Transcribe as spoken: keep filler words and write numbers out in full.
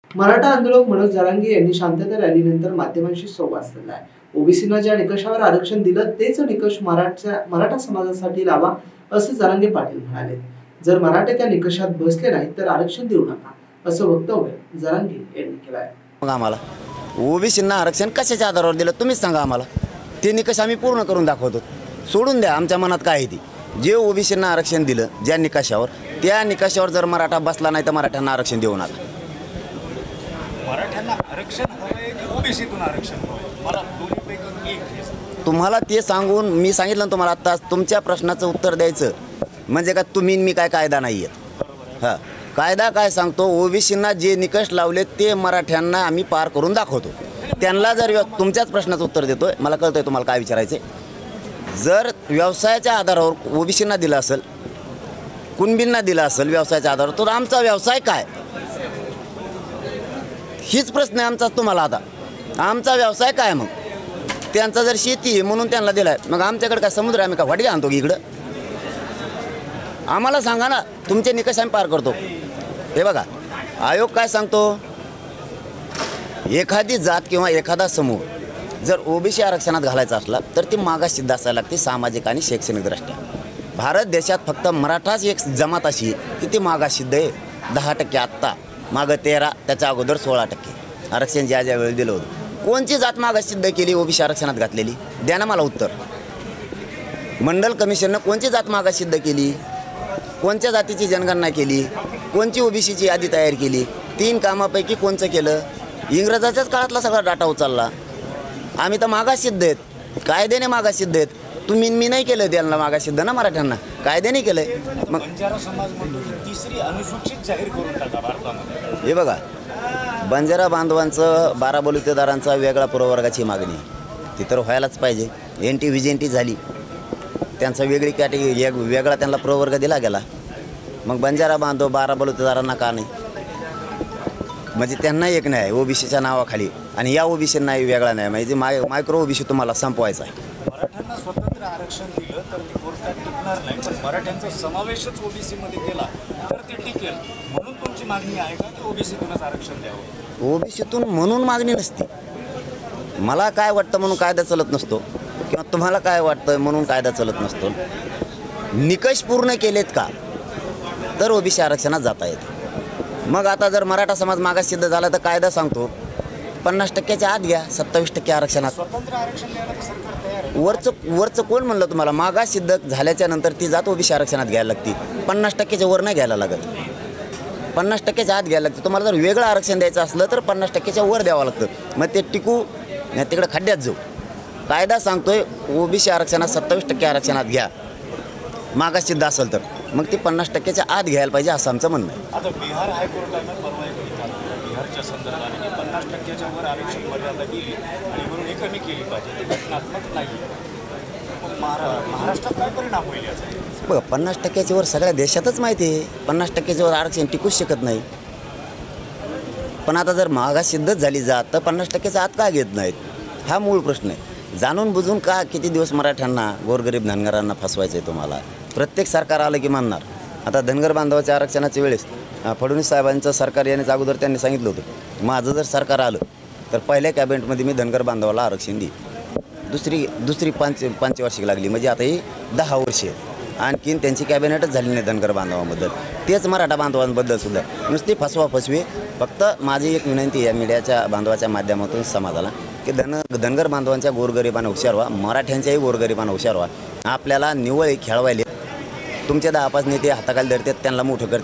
मराठा आंदोलक मनोज जरांगे यांनी शांतता रॅलीनंतर माध्यमांशी संवाद साधलाय। ओबीसींना ज्या निकषावर आरक्षण दिलं तेच निकष मराठा मराठा समाजासाठी लावा असं जरांगे पाटील म्हणाले। जर मराठे त्या निकषात बसले नाही तर आरक्षण देऊ नका असं वक्तव्य जरांगे यांनी केलंय। मग आम्हाला ओबीसींना आरक्षण कशाच्या आधारावर दिलं तुम्हीच सांगा आम्हाला। ते निकष आम्ही पूर्ण करून दाखवतो। सोडून द्या आमच्या मनात काय आहे ती। जे ओबीसींना आरक्षण दिलं ज्या निकषावर त्या निकषावर जर मराठा बसला नाही तर मराठ्यांना आरक्षण देऊ नका। मराठ्यांना आरक्षण हवंय की ओबीसीतून आरक्षण हवंय? मला दोन्हीपैकी एक तुम्हाला ते सांगून मी सांगितलं ना तुम्हाला आता तुमच्या प्रश्नाचं उत्तर द्यायचं म्हणजे का तुम्ही मी काय कायदा नाही आहे। हां कायदा काय सांगतो ओबीसींना जे निकष लावले ते मराठ्यांना आम्ही पार करून दाखवतो। त्यांना जर तुमच्याच प्रश्नाचं उत्तर देतोय मला कळतंय तुम्हाला काय विचारायचं। जर व्यवसायाच्या आधारावर ओबीसींना दिलं असेल कुणबींना दिलं असेल व्यवसायाच्या आधारावर तर आमचा व्यवसाय काय हीच प्रश्न आहे आमचा तुम्हाला। आता आमचा व्यवसाय काय मग त्यांचा जर शेती आहे म्हणून त्यांना दिलाय मग आमच्याकडे काय समुद्र आम्ही का वाटी आणतो की इकडं? आम्हाला सांगा ना तुमचे निकष आम्ही पार करतो। हे बघा आयोग काय सांगतो एखादी जात किंवा एखादा समूह जर ओबीसी आरक्षणात घालायचा असला तर ती मागास सिद्ध असायला लागते सामाजिक आणि शैक्षणिकदृष्ट्या। भारत देशात फक्त मराठाच एक जमात अशी की ती मागास सिद्ध आहे दहा टक्के आत्ता मागं तेरा त्याच्या अगोदर सोळा टक्के आरक्षण ज्या ज्या वेळी दिलं होतं। कोणची जात मागास सिद्ध केली ओबीसी आरक्षणात घातलेली द्या ना मला उत्तर। मंडल कमिशननं कोणची जात मागास सिद्ध केली कोणत्या जातीची जनगणना केली कोणची ओबीसीची यादी तयार केली तीन कामापैकी कोणचं केलं? इंग्रजाच्याच काळातला सगळा डाटा उचलला। आम्ही तर मागास सिद्ध आहेत कायद्याने मागास सिद्ध आहेत। तुम्ही मी नाही केलं त्यांना मागास सिद्ध ना मराठ्यांना कायद्याने केलंय। मग बंजारा समाज म्हणतो की तिसरी अनुसूचित जाहीर करून टाका भारतामध्ये। हे बघा बंजारा बांधवांचं बारा बलुतेदारांचा वेगळा प्रवर्गाची मागणी ती तर व्हायलाच पाहिजे। N T V G N T झाली त्यांचा वेगळी कॅटेगरी एक वेगळा त्यांना प्रवर्ग दिला गेला मग बंजारा बांधव बारा बलुतेदारांना का नाही? म्हणजे त्यांना एक नाही ओबीसीच्या नावाखाली आणि या ओबीसींना वेगळा नाही म्हणजे माय मायक्रो ओबीसी तुम्हाला संपवायचा आहे। मराठ्यांना स्वतंत्र आरक्षण दिलं तर ते कोर्टात टिकणार नाही पण मराठ्यांचा समावेशच ओबीसीमध्ये केला तर ते टिकेल म्हणून तुमची मागणी आहे का की ओबीसीतूनच आरक्षण द्यावं? ओबीसीतून म्हणून मागणी नसती। मला काय वाटतं म्हणून कायदा चालत नसतो किंवा तुम्हाला काय वाटतं म्हणून कायदा चालत नसतो। निकष पूर्ण केलेत का तर ओबीसी आरक्षणात जाता येते। मग आता जर मराठा समाज मागास सिद्ध झाला तर कायदा सांगतो पन्नास टक्क्याच्या आत घ्या सत्तावीस टक्के आरक्षणात। स्वतंत्र आरक्षण द्यायला तर सरकार तयार आहे। वरचं वरचं कोण म्हणलं तुम्हाला? मागास सिद्ध झाल्याच्या नंतर ती जात ओबीसी आरक्षणात घ्यायला लागते। पन्नास टक्क्याच्या वर नाही घ्यायला लागत पन्नास टक्क्याच्या आत घ्यायला लागतं। तुम्हाला जर वेगळं आरक्षण द्यायचं असलं तर पन्नास टक्क्याच्या वर द्यावं लागतं। मग ते टिकू तिकडे खड्ड्यात जाऊ। कायदा सांगतोय ओबीसी आरक्षणात सत्तावीस टक्के आरक्षणात घ्या मागास सिद्ध असेल तर मग ते पन्नास टक्क्याच्या आत घ्यायला पाहिजे असं आमचं म्हणणं आहे। आता बिहार हायकोर्टानं परवा एक निकाल दिला बिहारच्या संदर्भाने की पन्नास टक्क्याच्या वर आरक्षण मर्यादा दिली आणि म्हणून हे कमी केली पाहिजे ते घटनात्मक नाही। मग महारा महाराष्ट्रात काय परिणाम होईल याचा? बघा पन्नास टक्क्याच्या वर सगळ्या देशातच माहिती आहे पन्नास टक्क्याच्या वर आरक्षण टिकूच शकत नाही। पण आता जर मागास सिद्धच झाली जात तर पन्नास टक्क्याच्या आत का घेत नाहीत हा मूळ प्रश्न आहे। जाणून बुजून का किती दिवस मराठ्यांना गोरगरीब धनगरांना फसवायचं आहे तुम्हाला? प्रत्येक सरकार आलं की म्हणणार। आता धनगर बांधवाच्या आरक्षणाच्या वेळेस फडणवीस साहेबांचं सरकार येण्याच्या अगोदर त्यांनी सांगितलं होतं माझं जर सरकार आलं तर पहिल्या कॅबिनेटमध्ये मी धनगर बांधवाला आरक्षण देईन। दुसरी दुसरी पंच पंचवार्षिक लागली म्हणजे आता ही दहा वर्षे आणखीन त्यांची कॅबिनेटच झाली नाही धनगर बांधवांबद्दल। तेच मराठा बांधवांबद्दल सुद्धा नुसती फसवा फसवी। फक्त माझी एक विनंती या मीडियाच्या बांधवाच्या माध्यमातून समाजाला की धन धनगर बांधवांच्या गोरगरिबांना हुशार व्हा मराठ्यांच्याही गोरगरिबांना हुशार व्हा। आपल्याला निवळ खेळवायले तुमचे दहा पाच नेते हाताखाली धरतात त्यांना मोठं करतात